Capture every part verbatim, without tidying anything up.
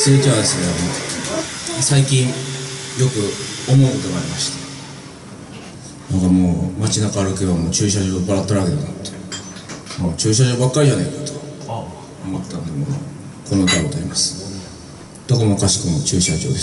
続いてはですね、あの最近よく思うことがありまして、なんかもう街中歩けばもう駐車場バラッとらけだなって、もう駐車場ばっかりじゃないかと思ったんで、もうこの歌を歌います。どこもかしこも駐車場です。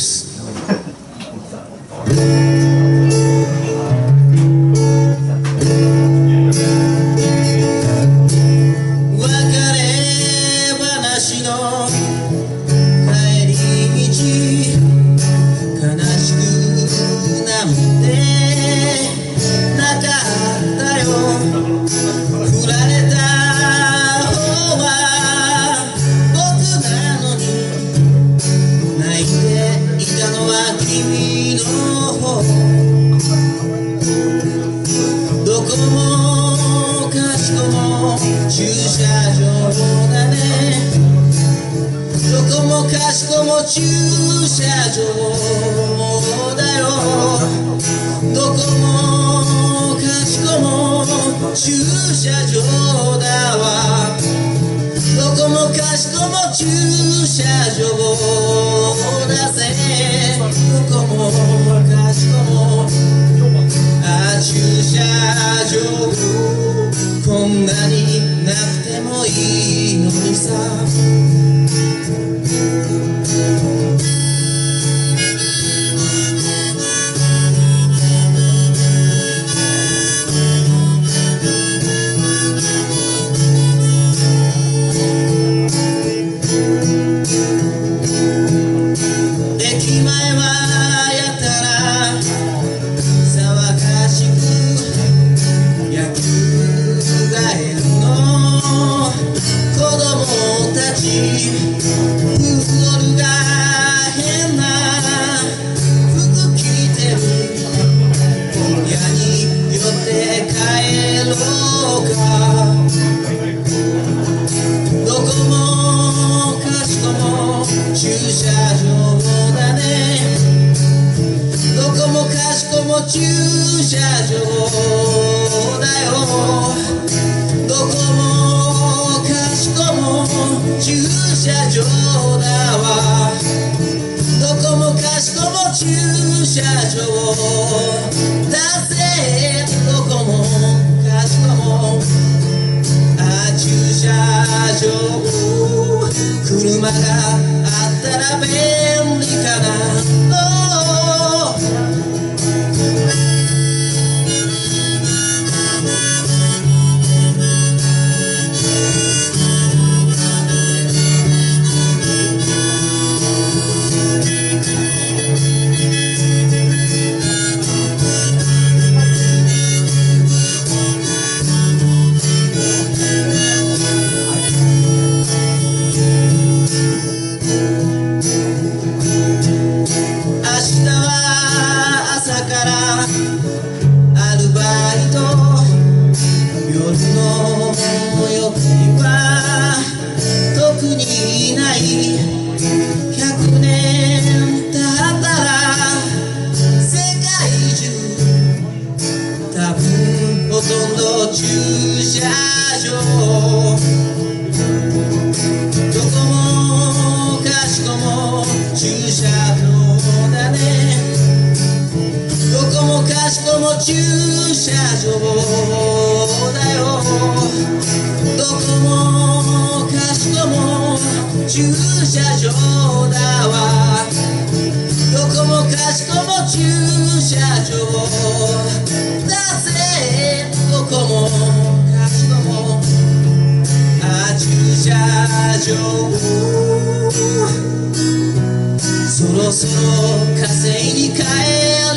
どこもかしこも駐車場だね。どこもかしこも駐車場だよ。どこもかしこも駐車場だわ。どこもかしこも駐車場だぜ。どこもかしこも駐車場こんなになくてもいいのにさ。駅前はやたら騒がしく野球ガエルの子供たち、フードルが変な服着てる。本屋に寄って帰ろうか。どこもかしこも駐車場だね。どこもかしこも駐車場だよ。どこもかしこも駐車場だわ。どこもかしこも駐車場だぜ。どこもかしこもあ駐車場車があったら便利かな。ほとんど駐車場どこもかしこも駐車場だね。どこもかしこも駐車場だよ。どこもかしこも駐車場だわ。どこもかしこも駐車場だぜ。どこもかしこもあ駐車場そろそろ稼いに帰